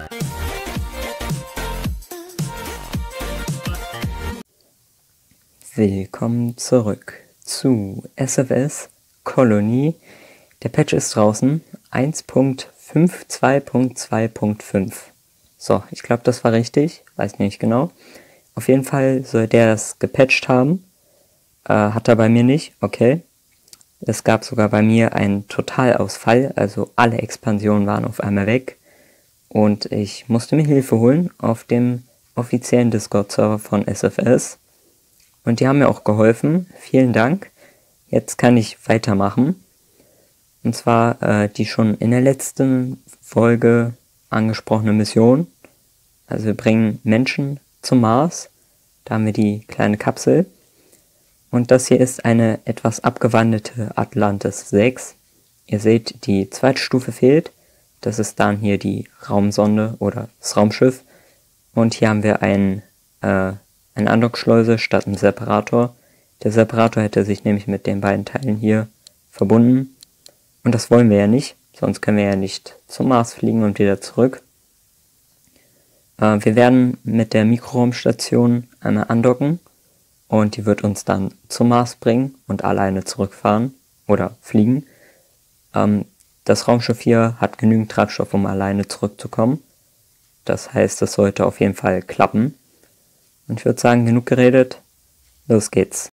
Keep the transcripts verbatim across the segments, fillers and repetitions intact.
Willkommen zurück zu S F S Colony. Der Patch ist draußen, eins Punkt fünf zwei Punkt zwei Punkt fünf. So, ich glaube, das war richtig, weiß nicht genau. Auf jeden Fall soll der es gepatcht haben. Äh, hat er bei mir nicht, okay. Es gab sogar bei mir einen Totalausfall, also alle Expansionen waren auf einmal weg. Und ich musste mir Hilfe holen auf dem offiziellen Discord-Server von S F S. Und die haben mir auch geholfen. Vielen Dank. Jetzt kann ich weitermachen. Und zwar äh, die schon in der letzten Folge angesprochene Mission. Also wir bringen Menschen zum Mars. Da haben wir die kleine Kapsel. Und das hier ist eine etwas abgewandelte Atlantis sechs. Ihr seht, die zweite Stufe fehlt. Das ist dann hier die Raumsonde oder das Raumschiff. Und hier haben wir ein... Äh, eine Andockschleuse statt einem Separator. Der Separator hätte sich nämlich mit den beiden Teilen hier verbunden. Und das wollen wir ja nicht, sonst können wir ja nicht zum Mars fliegen und wieder zurück. Äh, wir werden mit der Mikroraumstation einmal andocken und die wird uns dann zum Mars bringen und alleine zurückfahren oder fliegen. Ähm, das Raumschiff hier hat genügend Treibstoff, um alleine zurückzukommen. Das heißt, das sollte auf jeden Fall klappen. Und ich würde sagen, genug geredet, los geht's.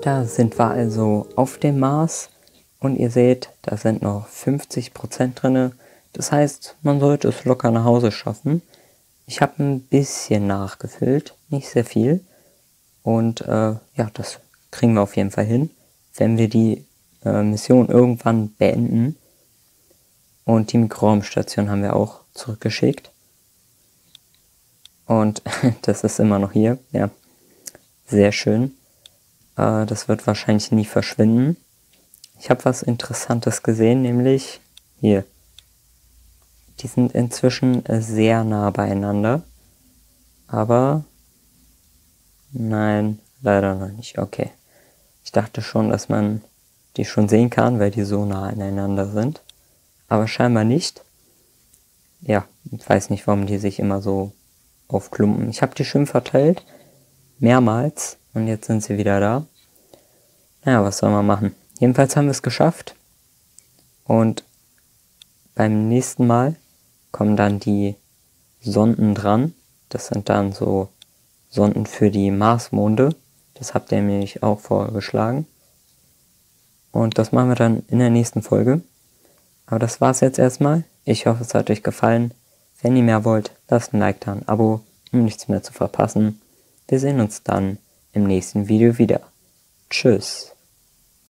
Da sind wir also auf dem Mars und ihr seht, da sind noch fünfzig Prozent drin. Das heißt, man sollte es locker nach Hause schaffen. Ich habe ein bisschen nachgefüllt, nicht sehr viel. Und äh, ja, das kriegen wir auf jeden Fall hin, wenn wir die äh, Mission irgendwann beenden. Und die Mikroraumstation haben wir auch zurückgeschickt. Und das ist immer noch hier, ja, sehr schön. Äh, das wird wahrscheinlich nie verschwinden. Ich habe was Interessantes gesehen, nämlich hier. Die sind inzwischen sehr nah beieinander. Aber nein, leider noch nicht. Okay. Ich dachte schon, dass man die schon sehen kann, weil die so nah aneinander sind. Aber scheinbar nicht. Ja, ich weiß nicht, warum die sich immer so aufklumpen. Ich habe die schön verteilt. Mehrmals. Und jetzt sind sie wieder da. Naja, was soll man machen? Jedenfalls haben wir es geschafft. Und beim nächsten Mal kommen dann die Sonden dran. Das sind dann so Sonden für die Marsmonde. Das habt ihr nämlich auch vorgeschlagen. Und das machen wir dann in der nächsten Folge. Aber das war's jetzt erstmal. Ich hoffe, es hat euch gefallen. Wenn ihr mehr wollt, lasst ein Like da, ein Abo, um nichts mehr zu verpassen. Wir sehen uns dann im nächsten Video wieder. Tschüss.